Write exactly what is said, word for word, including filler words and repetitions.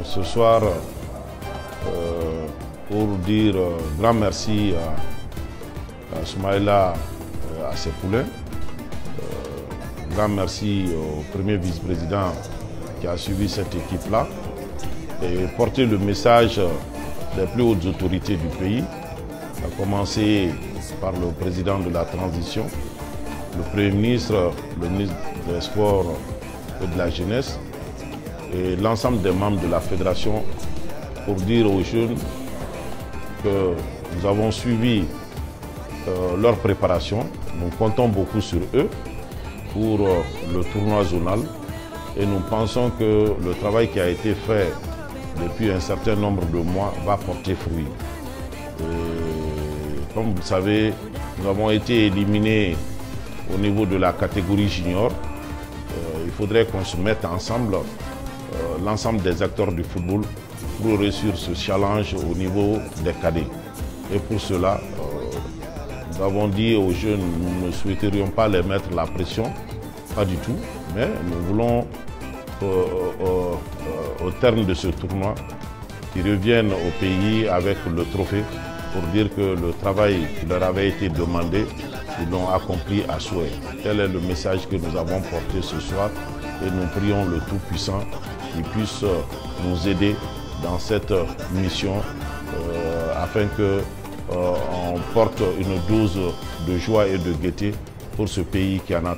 ce soir euh, pour dire euh, grand merci à, à Soumaïla et à ses poulains. Euh, grand merci au premier vice-président qui a suivi cette équipe-là et porter le message des plus hautes autorités du pays, à commencer par le président de la transition, le Premier ministre, le ministre des Sports et de la Jeunesse et l'ensemble des membres de la fédération pour dire aux jeunes que nous avons suivi euh, leur préparation. Nous comptons beaucoup sur eux pour euh, le tournoi zonal et nous pensons que le travail qui a été fait depuis un certain nombre de mois va porter fruit. Et comme vous le savez, nous avons été éliminés au niveau de la catégorie junior. Euh, il faudrait qu'on se mette ensemble, euh, l'ensemble des acteurs du football, pour réussir ce challenge au niveau des cadets. Et pour cela, euh, nous avons dit aux jeunes, nous ne souhaiterions pas les mettre la pression, pas du tout, mais nous voulons, euh, euh, euh, au terme de ce tournoi, qu'ils reviennent au pays avec le trophée pour dire que le travail qui leur avait été demandé, ils l'ont accompli à souhait. Tel est le message que nous avons porté ce soir et nous prions le Tout-Puissant qu'il puisse nous aider dans cette mission euh, afin que euh, on porte une dose de joie et de gaieté pour ce pays qui en a